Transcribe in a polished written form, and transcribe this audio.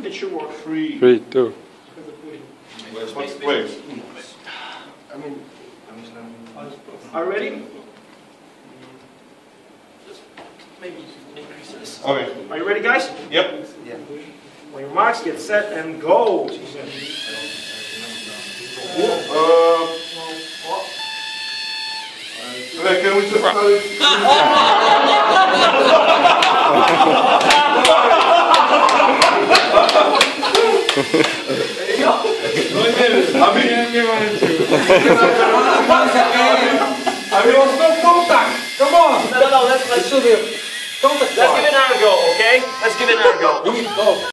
It should work. 3, 2. Wait. I mean, are you ready? Just maybe increase this. Okay. Are you ready, guys? Yep. Yeah. On your marks, get set, and go. Okay, can we just start it? Come on. No, let's do it. Let's give it another go, okay? Let's give it another go.